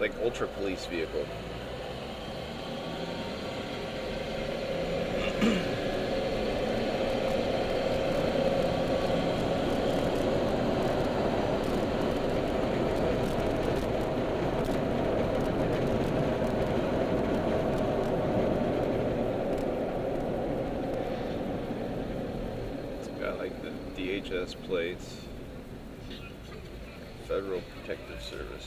like ultra police vehicle. It's got like the DHS plates, Federal Protective Service.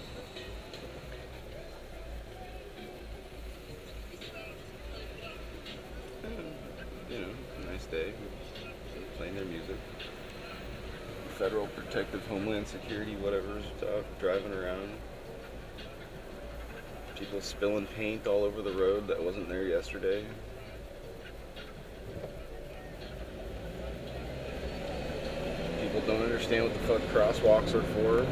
You know, nice day, playing their music. Federal Protective Homeland Security, whatever's driving around. People spilling paint all over the road that wasn't there yesterday. People don't understand what the fuck crosswalks are for.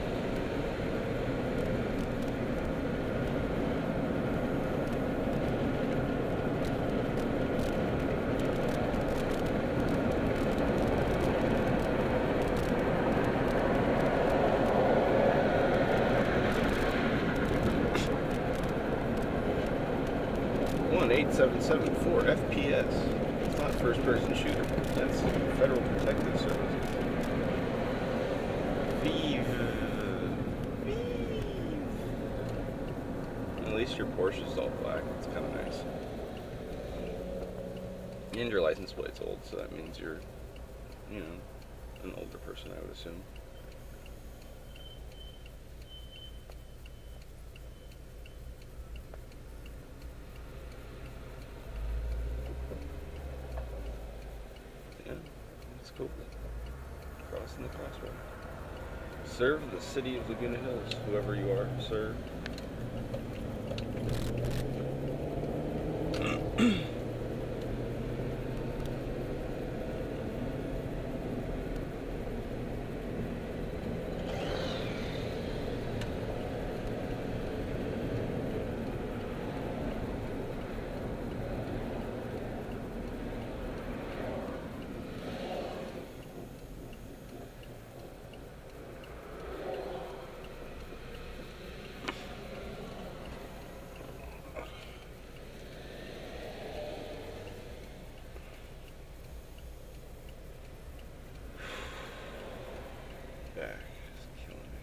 One 8774 FPS. It's not first-person shooter. That's Federal Protective Service. Vive. At least your Porsche's all black. It's kind of nice. And your license plate's old, so that means you're, you know, an older person, I would assume. Yeah, that's cool. Crossing the crossroad. Serve the city of Laguna Hills, whoever you are, sir. Back. It's killing me.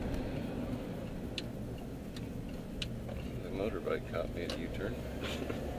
The motorbike caught me at a U-turn.